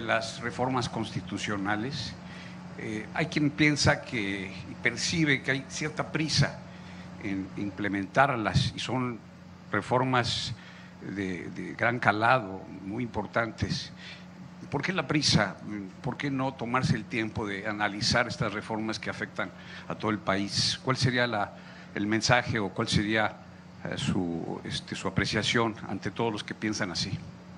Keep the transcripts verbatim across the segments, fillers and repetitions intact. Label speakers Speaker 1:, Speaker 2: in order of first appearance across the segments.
Speaker 1: de las reformas constitucionales, eh, hay quien piensa que y percibe que hay cierta prisa en implementarlas y son reformas de, de gran calado, muy importantes. ¿Por qué la prisa? ¿Por qué no tomarse el tiempo de analizar estas reformas que afectan a todo el país? ¿Cuál sería la, el mensaje o cuál sería eh, su, este, su apreciación ante todos los que piensan así?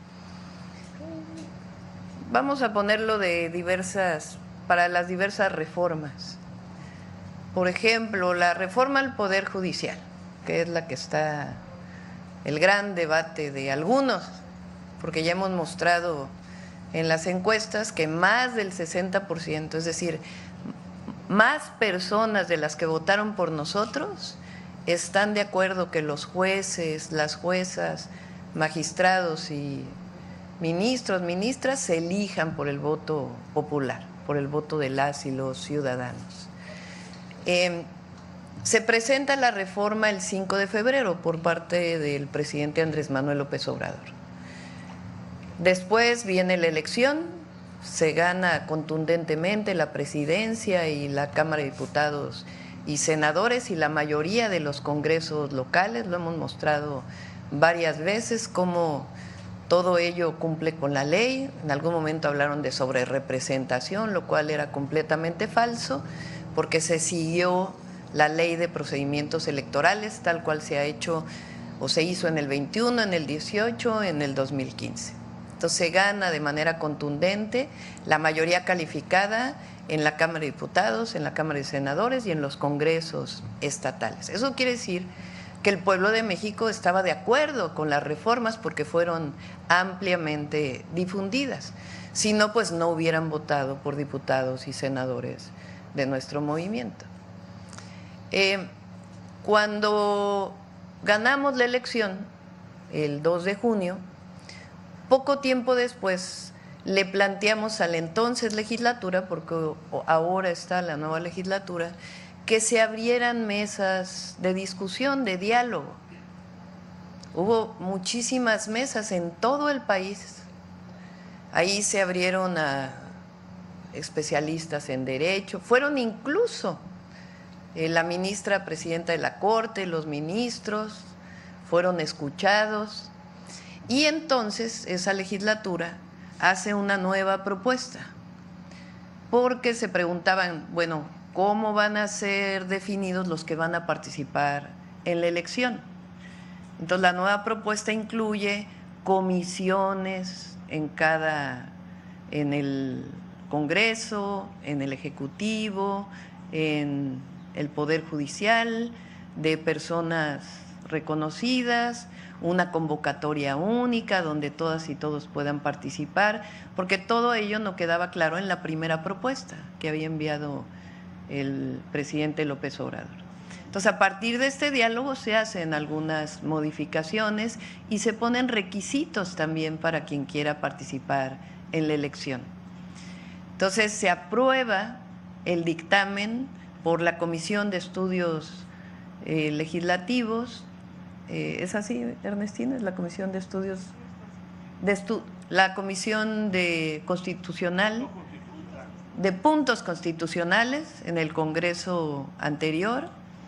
Speaker 2: Vamos a ponerlo de diversas, para las diversas reformas. Por ejemplo, la reforma al Poder Judicial, que es la que está el gran debate de algunos, porque ya hemos mostrado en las encuestas que más del sesenta por ciento, es decir, más personas de las que votaron por nosotros están de acuerdo que los jueces, las juezas, magistrados y ministros, ministras se elijan por el voto popular, por el voto de las y los ciudadanos. Eh, se presenta la reforma el cinco de febrero por parte del presidente Andrés Manuel López Obrador. Después viene la elección, se gana contundentemente la presidencia y la Cámara de Diputados y senadores y la mayoría de los congresos locales. Lo hemos mostrado varias veces cómo todo ello cumple con la ley. En algún momento hablaron de sobrerepresentación, lo cual era completamente falso, porque se siguió la ley de procedimientos electorales tal cual se ha hecho o se hizo en el veintiuno, en el dieciocho, en el dos mil quince. Entonces se gana de manera contundente la mayoría calificada en la Cámara de Diputados, en la Cámara de Senadores y en los congresos estatales. Eso quiere decir que el pueblo de México estaba de acuerdo con las reformas porque fueron ampliamente difundidas. Si no, pues no hubieran votado por diputados y senadores de nuestro movimiento. Eh, cuando ganamos la elección, el dos de junio, poco tiempo después le planteamos a la entonces legislatura, porque ahora está la nueva legislatura, que se abrieran mesas de discusión, de diálogo. Hubo muchísimas mesas en todo el país. Ahí se abrieron a especialistas en derecho, fueron incluso eh, la ministra presidenta de la Corte, los ministros, fueron escuchados. Y entonces esa legislatura hace una nueva propuesta, porque se preguntaban, bueno, ¿cómo van a ser definidos los que van a participar en la elección? Entonces la nueva propuesta incluye comisiones en cada, en el Congreso, en el Ejecutivo, en el Poder Judicial, de personas reconocidas, una convocatoria única donde todas y todos puedan participar, porque todo ello no quedaba claro en la primera propuesta que había enviado el presidente López Obrador. Entonces, a partir de este diálogo se hacen algunas modificaciones y se ponen requisitos también para quien quiera participar en la elección. Entonces, se aprueba el dictamen por la Comisión de Estudios eh, Legislativos. Eh, ¿Es así, Ernestina? ¿Es la Comisión de Estudios? De estu la Comisión de Constitucional, de Puntos Constitucionales en el Congreso anterior.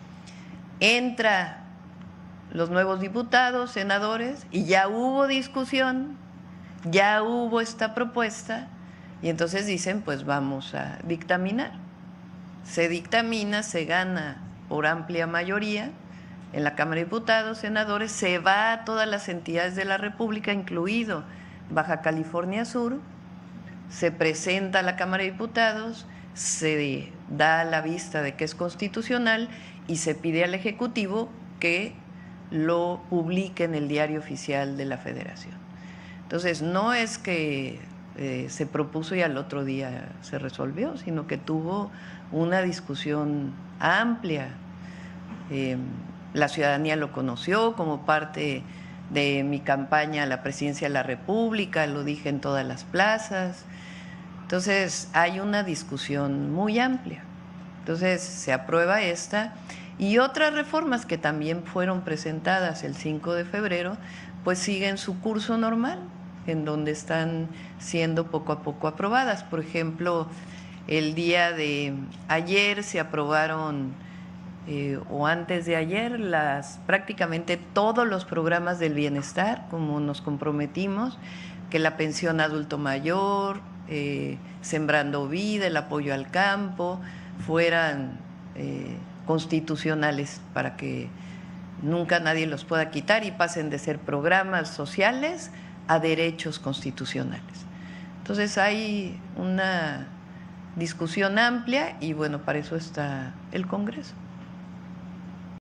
Speaker 2: Entra los nuevos diputados, senadores, y ya hubo discusión, ya hubo esta propuesta, y entonces dicen, pues vamos a dictaminar. Se dictamina, se gana por amplia mayoría en la Cámara de Diputados, senadores, se va a todas las entidades de la República, incluido Baja California Sur, se presenta a la Cámara de Diputados, se da la vista de que es constitucional y se pide al Ejecutivo que lo publique en el Diario Oficial de la Federación. Entonces, no es que eh, se propuso y al otro día se resolvió, sino que tuvo una discusión amplia. Eh, la ciudadanía lo conoció como parte de mi campaña a la presidencia de la República, lo dije en todas las plazas. Entonces, hay una discusión muy amplia. Entonces, se aprueba esta y otras reformas que también fueron presentadas el cinco de febrero, pues siguen su curso normal. en donde están siendo poco a poco aprobadas. Por ejemplo, el día de ayer se aprobaron, eh, o antes de ayer, las, prácticamente todos los programas del bienestar, como nos comprometimos, que la pensión adulto mayor, eh, Sembrando Vida, el apoyo al campo, fueran eh, constitucionales para que nunca nadie los pueda quitar y pasen de ser programas sociales a derechos constitucionales. Entonces hay una discusión amplia y bueno, para eso está el Congreso.